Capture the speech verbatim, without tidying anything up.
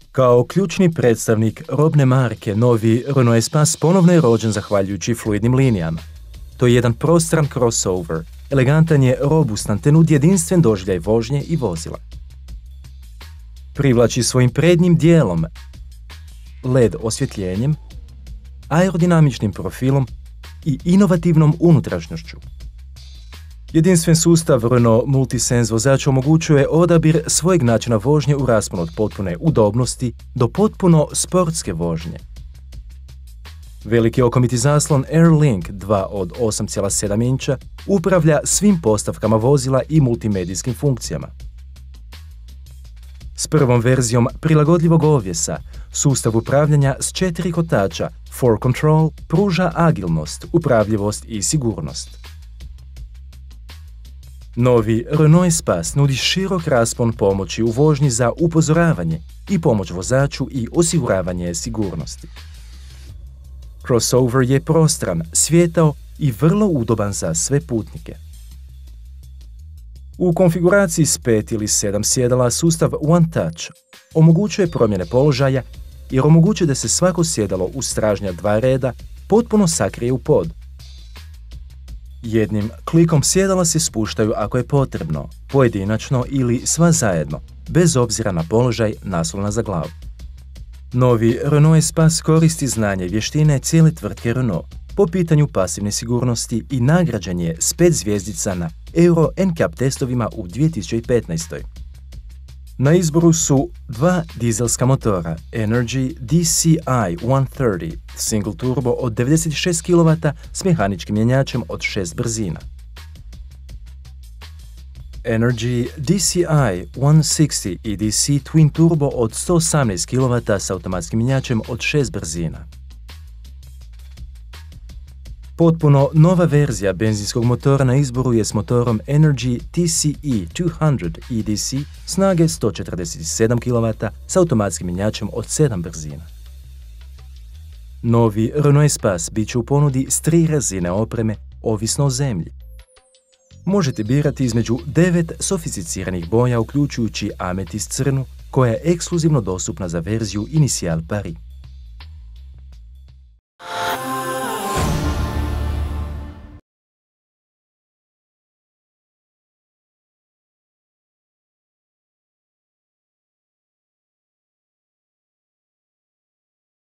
Kao ključni predstavnik robne marke, novi Renault Espace ponovno je rođen zahvaljujući fluidnim linijama. To je jedan prostran crossover, elegantan je, robustan te nudi jedinstven doživljaj vožnje i vozila. Privlači svojim prednjim dijelom, L E D osvjetljenjem, aerodinamičnim profilom i inovativnom unutrašnjošću. Jedinstven sustav Renault Multisense vozaču omogućuje odabir svojeg načina vožnje u rasponu od potpune udobnosti do potpuno sportske vožnje. Veliki okomiti zaslon AirLink dva od osam zarez sedam inča upravlja svim postavkama vozila i multimedijskim funkcijama. S prvom verzijom prilagodljivog ovjesa, sustav upravljanja s četiri kotača four control pruža agilnost, upravljivost i sigurnost. Novi Renault Espace nudi širok raspon pomoći u vožnji za upozoravanje i pomoć vozaču i osiguravanje sigurnosti. Crossover je prostran, svijetao i vrlo udoban za sve putnike. U konfiguraciji s pet ili sedam sjedala sustav One Touch omogućuje promjene položaja jer omogućuje da se svako sjedalo uz stražnja dva reda potpuno sakrije u pod. Jednim klikom sjedala se spuštaju ako je potrebno, pojedinačno ili sva zajedno, bez obzira na položaj naslona za glavu. Novi Renault Espace koristi znanje i vještine cijele tvrtke Renault po pitanju pasivne sigurnosti i nagrađen je s pet zvjezdica na Euro N C A P testovima u dvije tisuće petnaestoj. Na izboru su dva dizelska motora Energy D C I sto trideset single turbo od devedeset šest kilovata s mehaničkim mjenjačem od šest brzina. Energy D C I sto šezdeset i D C Twin Turbo od sto osamnaest kilovata s automatskim mjenjačem od šest brzina. Potpuno nova verzija benzinskog motora na izboru je s motorom Energy T C E dvjesto E D C snage sto četrdeset sedam kilovata s automatskim mjenjačem od sedam brzina. Novi Renault Espace bit će u ponudi s tri razine opreme, ovisno o zemlji. Možete birati između devet sofisticiranih boja uključujući ametist crnu, koja je ekskluzivno dostupna za verziju Initial Paris.